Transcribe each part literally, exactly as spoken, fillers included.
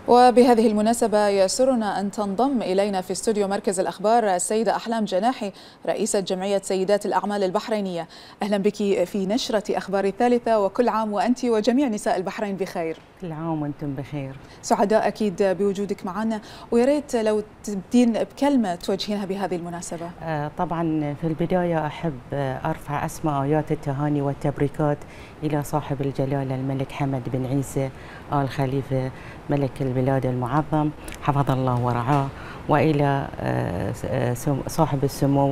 وبهذه المناسبة يسرنا أن تنضم إلينا في استوديو مركز الأخبار السيدة أحلام جناحي رئيسة جمعية سيدات الأعمال البحرينية. أهلا بك في نشرة أخبار الثالثة، وكل عام وأنت وجميع نساء البحرين بخير. كل عام وأنتم بخير. سعداء أكيد بوجودك معنا، وياريت لو تبدين بكلمة توجهينها بهذه المناسبة. آه طبعا في البداية أحب أرفع أسمى آيات التهاني والتبريكات إلى صاحب الجلالة الملك حمد بن عيسى آل خليفة ملك البلاد المعظم حفظ الله ورعاه، وإلى صاحب السمو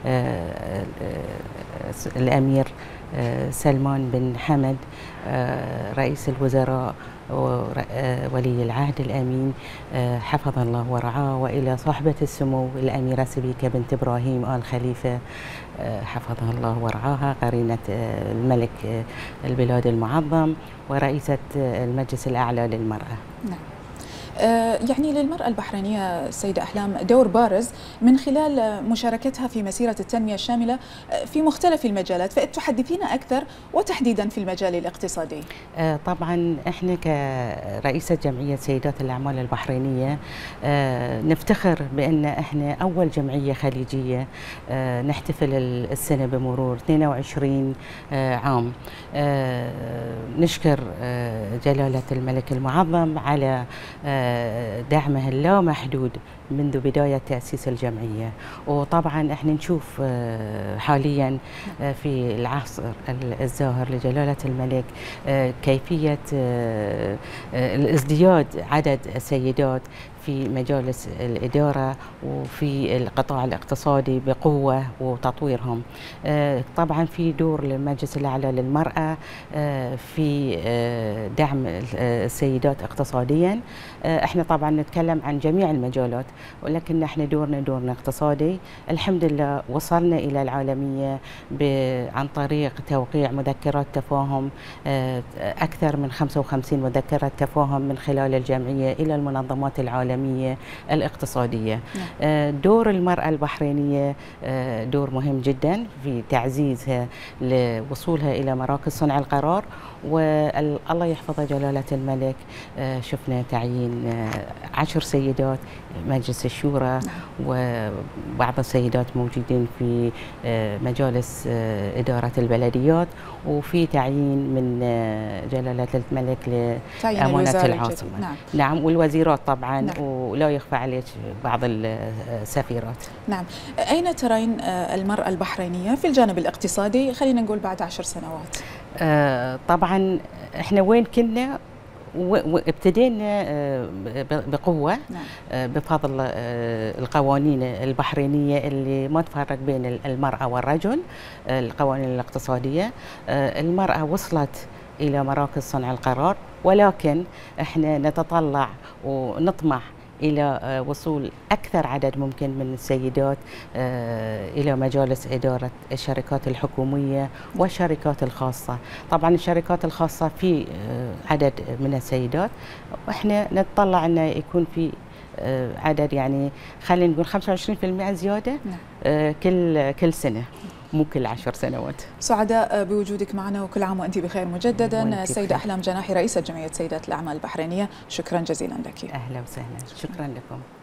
الأمير سلمان بن حمد رئيس الوزراء وولي العهد الأمين حفظ الله ورعاه، وإلى صاحبة السمو الأميرة سبيكة بنت إبراهيم آل خليفة حفظها الله ورعاها قرينة الملك البلاد المعظم ورئيسة المجلس الأعلى للمرأة. نعم. يعني للمرأة البحرينية سيدة أحلام دور بارز من خلال مشاركتها في مسيرة التنمية الشاملة في مختلف المجالات، فتحدثينا أكثر وتحديدا في المجال الاقتصادي. طبعا احنا كرئيسة جمعية سيدات الأعمال البحرينية نفتخر بأن احنا أول جمعية خليجية نحتفل السنة بمرور اثنين وعشرين عام. نشكر جلالة الملك المعظم على دعمه اللامحدود منذ بداية تأسيس الجمعية، وطبعا احنا نشوف حاليا في العصر الزاهر لجلالة الملك كيفية الازدياد عدد السيدات في مجالس الإدارة وفي القطاع الاقتصادي بقوة وتطويرهم. طبعا في دور للمجلس الأعلى للمرأة في دعم السيدات اقتصاديا. احنا طبعا نتكلم عن جميع المجالات، ولكن احنا دورنا دورنا اقتصادي. الحمد لله وصلنا إلى العالمية عن طريق توقيع مذكرات تفاهم، أكثر من خمسة وخمسين مذكرة تفاهم من خلال الجمعية إلى المنظمات العالمية الاقتصادية. دور المرأة البحرينية دور مهم جدا في تعزيزها لوصولها إلى مراكز صنع القرار، والله يحفظ جلالة الملك شفنا تعيين عشر سيدات مجلس الشورى، وبعض السيدات موجودين في مجالس إدارة البلديات، وفي تعيين من جلالة الملك لأمانة العاصمة. نعم. نعم، والوزيرات طبعا. نعم. ولا يخفى عليك بعض السفيرات. نعم. أين ترين المرأة البحرينية في الجانب الاقتصادي، خلينا نقول بعد عشر سنوات؟ آه طبعا احنا وين كنا وابتدينا بقوة. نعم. بفضل القوانين البحرينية اللي ما تفرق بين المرأة والرجل، القوانين الاقتصادية. المرأة وصلت إلى مراكز صنع القرار، ولكن احنا نتطلع ونطمح إلى وصول أكثر عدد ممكن من السيدات إلى مجالس إدارة الشركات الحكومية والشركات الخاصة. طبعا الشركات الخاصة في عدد من السيدات، وإحنا نتطلع أن يكون في عدد يعني خلينا نقول خمسة وعشرين بالمئة زيادة كل كل سنة، مو كل عشر سنوات. سعداء بوجودك معنا، وكل عام وأنت بخير مجددا. السيدة أحلام جناحي رئيسة جمعية سيدات الأعمال البحرينية، شكرا جزيلا لك. أهلا وسهلا، شكرا لكم.